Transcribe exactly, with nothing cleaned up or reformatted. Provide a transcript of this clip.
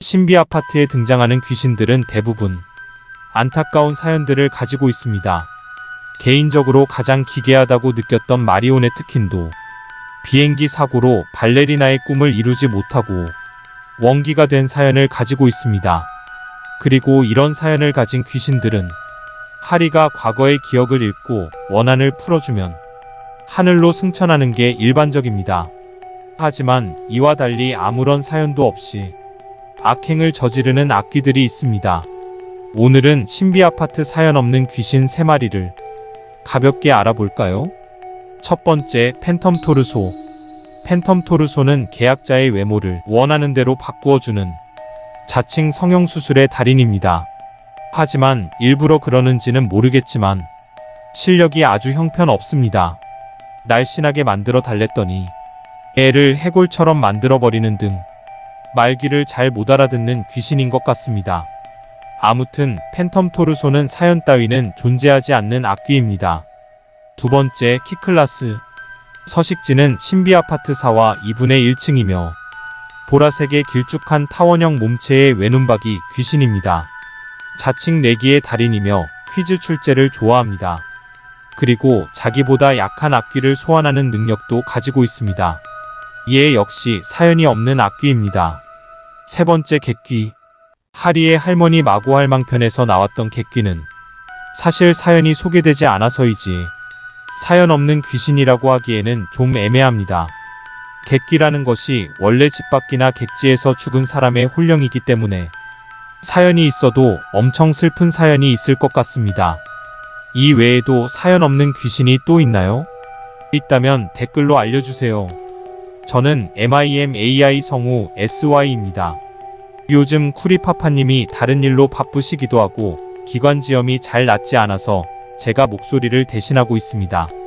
신비 아파트에 등장하는 귀신들은 대부분 안타까운 사연들을 가지고 있습니다. 개인적으로 가장 기괴하다고 느꼈던 마리오네 트킨도 비행기 사고로 발레리나의 꿈을 이루지 못하고 원기가 된 사연을 가지고 있습니다. 그리고 이런 사연을 가진 귀신들은 하리가 과거의 기억을 잃고 원한을 풀어주면 하늘로 승천하는 게 일반적입니다. 하지만 이와 달리 아무런 사연도 없이 악행을 저지르는 악귀들이 있습니다. 오늘은 신비 아파트 사연 없는 귀신 세 마리를 가볍게 알아볼까요? 첫 번째, 팬텀 토르소. 팬텀 토르소는 계약자의 외모를 원하는 대로 바꾸어주는 자칭 성형수술의 달인입니다. 하지만 일부러 그러는지는 모르겠지만 실력이 아주 형편없습니다. 날씬하게 만들어 달랬더니 애를 해골처럼 만들어버리는 등 말귀를 잘 못 알아듣는 귀신인 것 같습니다. 아무튼 팬텀 토르소는 사연 따위는 존재하지 않는 악귀입니다. 두 번째, 키클라스. 서식지는 신비 아파트 사와 이분의 일 층이며 보라색의 길쭉한 타원형 몸체의 외눈박이 귀신입니다. 자칭 내기의 달인이며 퀴즈 출제를 좋아합니다. 그리고 자기보다 약한 악귀를 소환하는 능력도 가지고 있습니다. 이에 역시 사연이 없는 악귀입니다. 세 번째, 객귀. 하리의 할머니 마구할망편에서 나왔던 객귀는 사실 사연이 소개되지 않아서이지 사연 없는 귀신이라고 하기에는 좀 애매합니다. 객귀라는 것이 원래 집 밖이나 객지에서 죽은 사람의 혼령이기 때문에 사연이 있어도 엄청 슬픈 사연이 있을 것 같습니다. 이 외에도 사연 없는 귀신이 또 있나요? 있다면 댓글로 알려주세요. 저는 엠아이엠에이아이 성우 에스와이입니다. 요즘 쿠리파파님이 다른 일로 바쁘시기도 하고 기관지염이 잘 낫지 않아서 제가 목소리를 대신하고 있습니다.